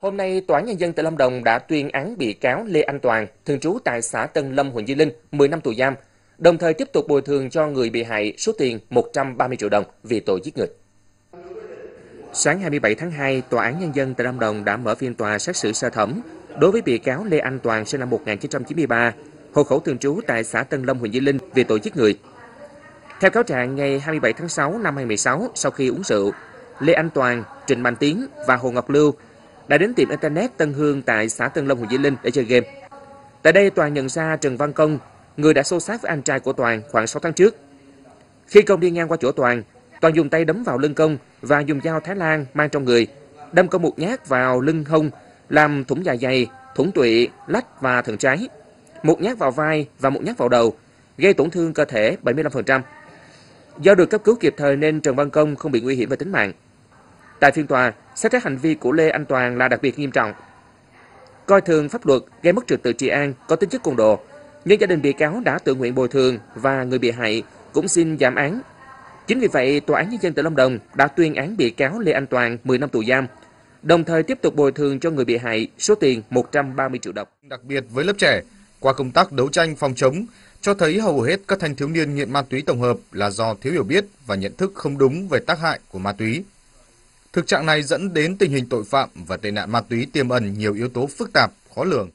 Hôm nay, Tòa án Nhân dân tỉnh Lâm Đồng đã tuyên án bị cáo Lê Anh Toàn, thường trú tại xã Tân Lâm, huyện Di Linh, 10 năm tù giam, đồng thời tiếp tục bồi thường cho người bị hại số tiền 130 triệu đồng vì tội giết người. Sáng 27 tháng 2, Tòa án Nhân dân tỉnh Lâm Đồng đã mở phiên tòa xét xử sơ thẩm đối với bị cáo Lê Anh Toàn sinh năm 1993, hộ khẩu thường trú tại xã Tân Lâm, huyện Di Linh vì tội giết người. Theo cáo trạng, ngày 27 tháng 6 năm 2016, sau khi uống rượu, Lê Anh Toàn, Trịnh Mạnh Tiến và Hồ Ngọc Lưu đã đến tiệm Internet Tân Hương tại xã Tân Lâm, huyện Di Linh để chơi game. Tại đây, Toàn nhận ra Trần Văn Công, người đã xô xát với anh trai của Toàn khoảng 6 tháng trước. Khi Công đi ngang qua chỗ Toàn dùng tay đấm vào lưng Công và dùng dao Thái Lan mang trong người, đâm Công một nhát vào lưng hông, làm thủng dạ dày, thủng tụy, lách và thận trái, một nhát vào vai và một nhát vào đầu, gây tổn thương cơ thể 75%. Do được cấp cứu kịp thời nên Trần Văn Công không bị nguy hiểm về tính mạng. Tại phiên tòa, xét thấy hành vi của Lê Anh Toàn là đặc biệt nghiêm trọng, coi thường pháp luật, gây mất trật tự trị an, có tính chất côn đồ, nhưng gia đình bị cáo đã tự nguyện bồi thường và người bị hại cũng xin giảm án. Chính vì vậy, Tòa án Nhân dân tỉnh Lâm Đồng đã tuyên án bị cáo Lê Anh Toàn 10 năm tù giam, đồng thời tiếp tục bồi thường cho người bị hại số tiền 130 triệu đồng. Đặc biệt với lớp trẻ, qua công tác đấu tranh phòng chống, cho thấy hầu hết các thanh thiếu niên nghiện ma túy tổng hợp là do thiếu hiểu biết và nhận thức không đúng về tác hại của ma túy. Thực trạng này dẫn đến tình hình tội phạm và tệ nạn ma túy tiềm ẩn nhiều yếu tố phức tạp, khó lường.